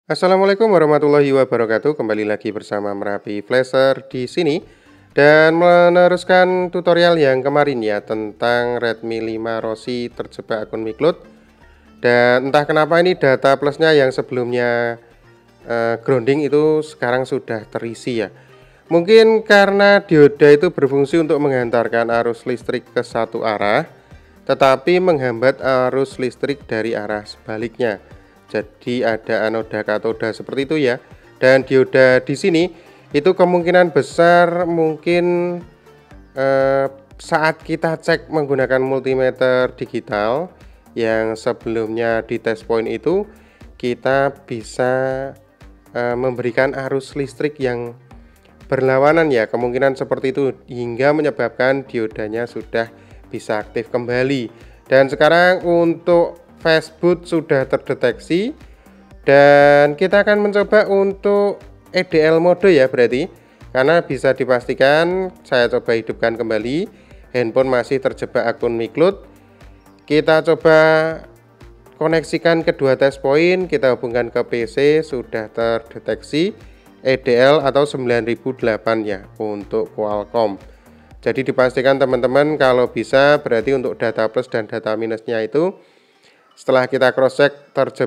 Assalamualaikum warahmatullahi wabarakatuh. Kembali lagi bersama Merapi Flasher di sini dan meneruskan tutorial yang kemarin ya tentang Redmi 5 Rossi terjebak akun Micloud. Dan entah kenapa ini data plusnya yang sebelumnya grounding itu sekarang sudah terisi ya. Mungkin karena dioda itu berfungsi untuk menghantarkan arus listrik ke satu arah, tetapi menghambat arus listrik dari arah sebaliknya. Jadi ada anoda katoda seperti itu ya. Dan dioda di sini itu kemungkinan besar mungkin saat kita cek menggunakan multimeter digital yang sebelumnya di test point itu kita bisa memberikan arus listrik yang berlawanan ya, kemungkinan seperti itu hingga menyebabkan diodanya sudah bisa aktif kembali. Dan sekarang untuk fastboot sudah terdeteksi dan kita akan mencoba untuk EDL mode ya, berarti karena bisa dipastikan saya coba hidupkan kembali, handphone masih terjebak akun Micloud. Kita coba koneksikan kedua test point, kita hubungkan ke PC, sudah terdeteksi EDL atau 9008 ya untuk Qualcomm. Jadi dipastikan teman-teman kalau bisa, berarti untuk data plus dan data minusnya itu setelah kita cross check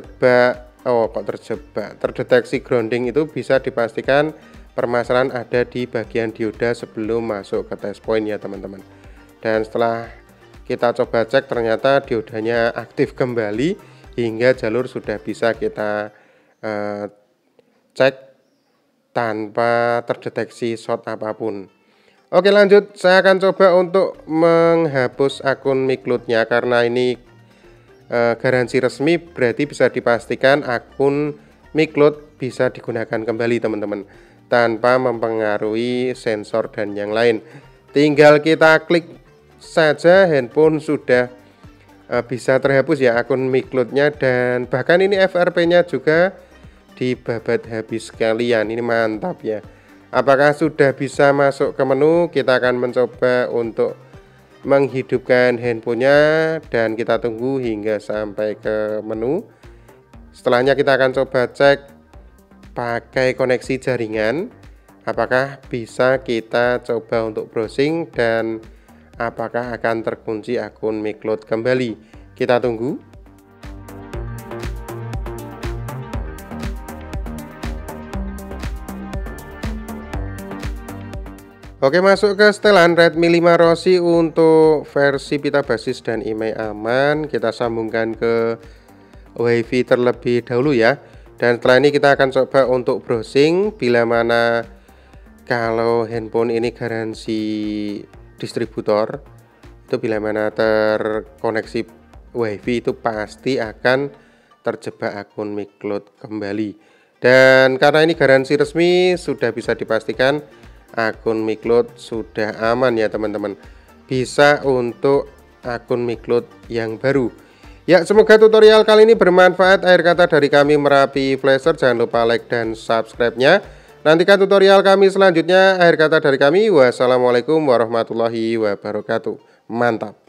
terdeteksi grounding itu bisa dipastikan permasalahan ada di bagian dioda sebelum masuk ke test point ya teman-teman. Dan setelah kita coba cek ternyata diodanya aktif kembali hingga jalur sudah bisa kita cek tanpa terdeteksi short apapun. Oke, lanjut, saya akan coba untuk menghapus akun Micloud-nya karena ini garansi resmi, berarti bisa dipastikan akun Micloud bisa digunakan kembali teman-teman tanpa mempengaruhi sensor dan yang lain. Tinggal kita klik saja, handphone sudah bisa terhapus ya akun Micloud-nya, dan bahkan ini FRP-nya juga dibabat habis sekalian. Ini mantap ya. Apakah sudah bisa masuk ke menu? Kita akan mencoba untuk menghidupkan handphonenya dan kita tunggu hingga sampai ke menu. Setelahnya kita akan coba cek pakai koneksi jaringan, apakah bisa kita coba untuk browsing dan apakah akan terkunci akun Micloud kembali. Kita tunggu. Oke, masuk ke setelan Redmi 5 Rossi untuk versi pita basis dan IMEI aman. Kita sambungkan ke WiFi terlebih dahulu ya. Dan setelah ini kita akan coba untuk browsing, bila mana kalau handphone ini garansi distributor, itu bila mana terkoneksi WiFi itu pasti akan terjebak akun Micloud kembali. Dan karena ini garansi resmi, sudah bisa dipastikan akun Micloud sudah aman ya teman-teman, bisa untuk akun Micloud yang baru ya. Semoga tutorial kali ini bermanfaat. Akhir kata dari kami Merapi Flasher, jangan lupa like dan subscribe-nya. Nantikan tutorial kami selanjutnya. Akhir kata dari kami, wassalamualaikum warahmatullahi wabarakatuh. Mantap.